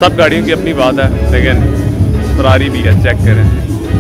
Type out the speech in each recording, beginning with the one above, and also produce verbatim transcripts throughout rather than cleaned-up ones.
सब गाड़ियों की अपनी बात है, लेकिन फरारी भी है, चेक करें।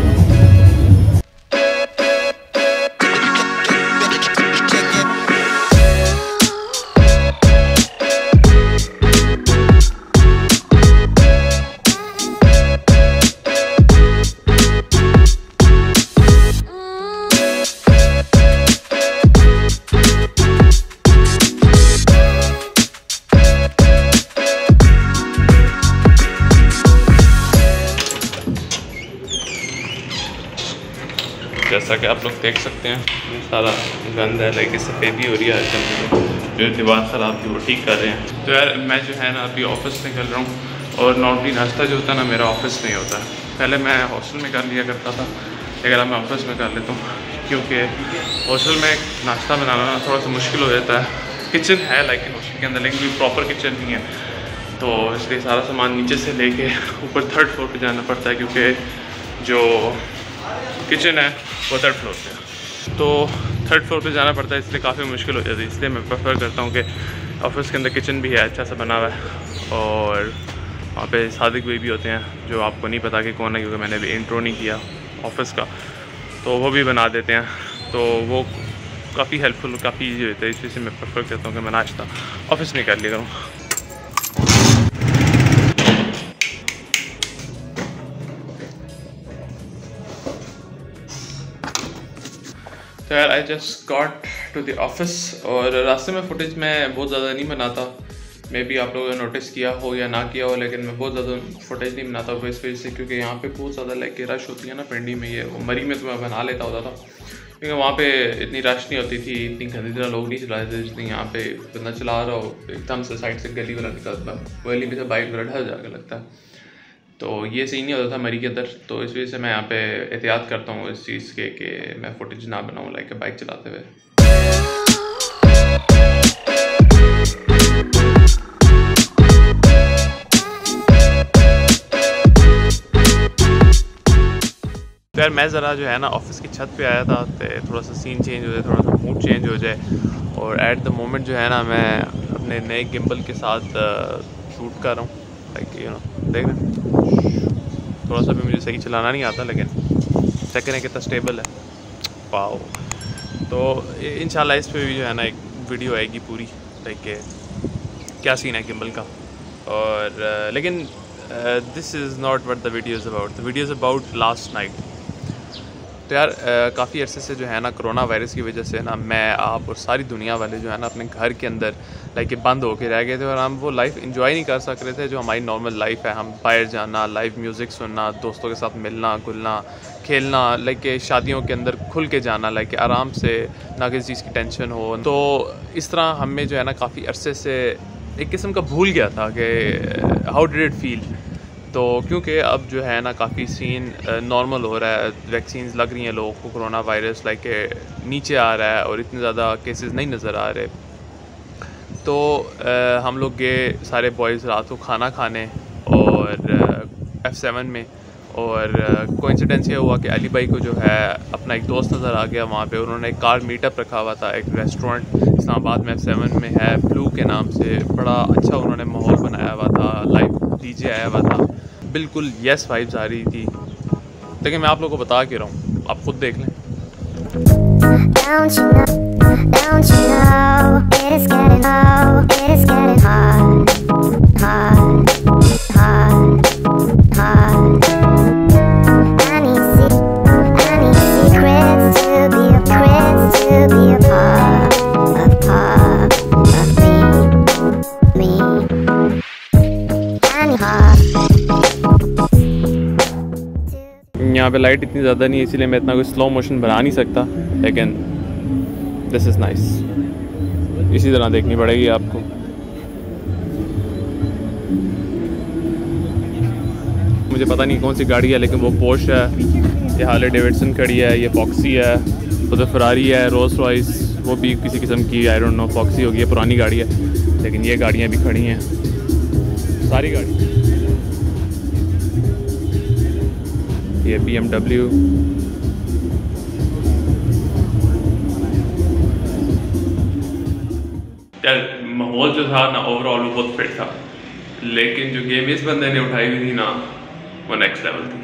जैसा कि आप लोग देख सकते हैं, ये सारा गंद है, लाइक सफ़ेदी हो रही है आजकल, जो दीवार ख़राब थी वो ठीक कर रहे हैं। तो यार मैं जो है ना अभी ऑफिस निकल रहा हूँ, और नॉर्मली नाश्ता जो होता है ना मेरा ऑफिस में होता है। पहले मैं हॉस्टल में कर लिया करता था, लेकिन अब मैं ऑफिस में कर लेता हूँ, क्योंकि हॉस्टल में नाश्ता बनाना ना थोड़ा सा मुश्किल हो जाता है। किचन है लेकिन हॉस्टल के अंदर, लेकिन प्रॉपर किचन नहीं है, तो इसलिए सारा सामान नीचे से लेके ऊपर थर्ड फ्लोर पर जाना पड़ता है, क्योंकि जो किचन है वो थर्ड फ्लोर पे, तो थर्ड फ्लोर पे जाना पड़ता है, इसलिए काफ़ी मुश्किल हो जाती है। इसलिए मैं प्रेफर करता हूँ कि ऑफिस के अंदर किचन भी है, अच्छा सा बना हुआ है, और वहाँ पे सादिक भाई भी होते हैं, जो आपको नहीं पता कि कौन है, क्योंकि मैंने अभी इंट्रो नहीं किया ऑफिस का, तो वो भी बना देते हैं, तो वो काफ़ी हेल्पफुल, काफ़ी ईजी होता है। इस वजह से मैं प्रेफर करता हूँ कि मैं नाश्ता ऑफिस में कर लिया करूँ। तो यार I just got to the office, और रास्ते में फुटेज मैं बहुत ज़्यादा नहीं बनाता, मे बी आप लोगों ने नोटिस किया हो या ना किया हो, लेकिन मैं बहुत ज़्यादा फुटेज नहीं बनाता वो इस वजह से, क्योंकि यहाँ पे बहुत ज़्यादा लाइक रश होती है ना पिंडी में। ये वो मरी में तो मैं बना लेता होता था, क्योंकि वहाँ पे इतनी रश नहीं होती थी, इतनी गंदी तरह लोग नहीं चलाते थे, जितनी यहाँ पे बंदा चला रहा हो एकदम से साइड से गली वाला निकलता है, गली में से बाइक वाला ढल जाकर लगता है, तो ये सही नहीं होता था मरी के अंदर। तो इस वजह से मैं यहाँ पे एहतियात करता हूँ इस चीज़ के कि मैं फुटेज ना बनाऊँ लाइक बाइक चलाते हुए। तो यार मैं ज़रा जो है ना ऑफिस की छत पे आया था, तो थोड़ा सा सीन चेंज हो जाए, थोड़ा सा मूड चेंज हो जाए, और एट द मोमेंट जो है ना मैं अपने नए गिम्बल के साथ शूट कर रहा हूँ, लाइक यू नो देख रहे थोड़ा सा भी मुझे सही चलाना नहीं आता, लेकिन चेक करें कितना स्टेबल है। वाओ। तो इंशाल्लाह इस पे भी जो है ना एक वीडियो आएगी पूरी, लाइक क्या सीन है गिम्बल का, और uh, लेकिन this is not what the video is about. The video is about last night. तो यार uh, काफ़ी अरसे से जो है ना कोरोना वायरस की वजह से ना मैं, आप और सारी दुनिया वाले जो है ना अपने घर के अंदर लाइक बंद होके रह गए थे, और हम वो लाइफ एंजॉय नहीं कर सक रहे थे जो हमारी नॉर्मल लाइफ है। हम बाहर जाना, लाइव म्यूज़िक सुनना, दोस्तों के साथ मिलना गुलना, खेलना, लाइक शादियों के अंदर खुल के जाना, लाइक आराम से, ना किसी चीज़ की टेंशन हो। तो इस तरह हमें जो है ना काफ़ी अरसे से एक किस्म का भूल गया था कि हाउ डिड इट फील। तो क्योंकि अब जो है ना काफ़ी सीन नॉर्मल हो रहा है, वैक्सीन्स लग रही हैं लोगों को, कोरोना वायरस लाइक नीचे आ रहा है और इतने ज़्यादा केसेस नहीं नज़र आ रहे। तो आ, हम लोग गए सारे बॉयज़ रात को खाना खाने और एफ़ सेवन में, और कोइंसिडेंस ये हुआ कि अली भाई को जो है अपना एक दोस्त नज़र आ गया वहाँ पे। उन्होंने एक कार मीटअप रखा हुआ था, एक रेस्टोरेंट इस्लामाबाद में एफ़ सेवन में है, ब्लू के नाम से, बड़ा अच्छा उन्होंने माहौल बनाया हुआ था, लाइव डीजे आया हुआ था, बिल्कुल यस वाइब्स आ रही थी। लेकिन मैं आप लोगों को बता के रहा हूँ, आप खुद देख लें। Don't you know, don't you know, it is getting low, it is getting hard, hard, hard, hard. I need se- I need secrets to be a prince, to be a part, a part of me, me. I need hard. यहाँ पे light इतनी ज़्यादा नहीं है, इसीलिए मैं इतना कोई स्लो मोशन बना नहीं सकता, लेकिन दिस इज़ नाइस। इसी तरह देखनी पड़ेगी आपको। मुझे पता नहीं कौन सी गाड़ी है, लेकिन वो पोर्श है, ये हार्ले डेविडसन खड़ी है, ये फॉक्सी है, उधर फरारी है, रोल्स रॉयस, वो भी किसी किस्म की, आई डोंट नो, फॉक्सी होगी, पुरानी गाड़ी है, लेकिन ये गाड़ियाँ भी खड़ी हैं, सारी गाड़ी। ये बी एम डब्ल्यू, यार माहौल जो था ना ओवरऑल वो बहुत फिट था, लेकिन जो गेम इस बंदे ने उठाई हुई थी ना, वो नेक्स्ट लेवल थी।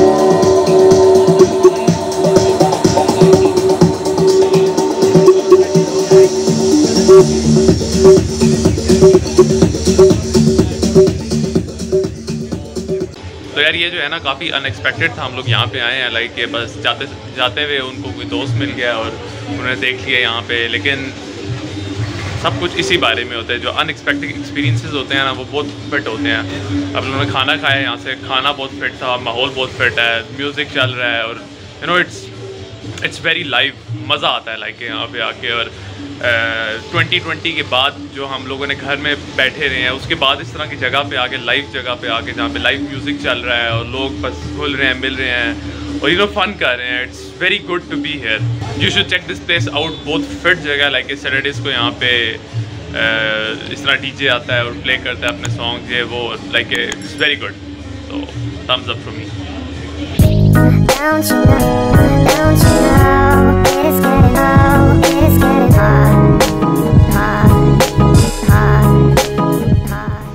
तो यार ये जो है ना काफ़ी अनएक्सपेक्टेड था। हम लोग यहाँ पे आए हैं लाइक के बस जाते जाते हुए उनको कोई दोस्त मिल गया और उन्होंने देख लिया यहाँ पे, लेकिन सब कुछ इसी बारे में होता है। जो अनएक्सपेक्टेड एक्सपीरियंसेस होते हैं ना वो बहुत फिट होते हैं। अब उन्होंने खाना खाया यहाँ से, खाना बहुत फिट था, माहौल बहुत फिट है, म्यूज़िक चल रहा है और you know it's it's very live, मज़ा आता है लाइक यहाँ पे आके। और ट्वेंटी ट्वेंटी के बाद जो हम लोगों ने घर में बैठे रहे हैं, उसके बाद इस तरह की जगह पे आके, लाइव जगह पे आके जहाँ पे लाइव म्यूज़िक चल रहा है और लोग बस घुल रहे हैं, मिल रहे हैं और यू नो फन कर रहे हैं। It's very good to be here. You should check this place out. बहुत फिट जगह लाइक सैटरडेज़ को यहाँ पे uh, इस तरह डीजे आता है और प्ले करता है अपने सॉन्ग, ये वो लाइक इट्स वेरी गुड। तो thumbs up from me. Don't you know, don't you know, it's getting low, it's getting hot, hot, hot, hot.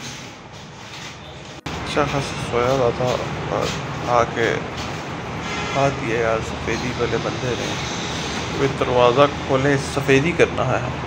अच्छा खासा सोया हुआ था और आके हाथ दिए यार, सफ़ेदी वाले बंदे ने, वे दरवाज़ा खोले, सफ़ेदी करना है।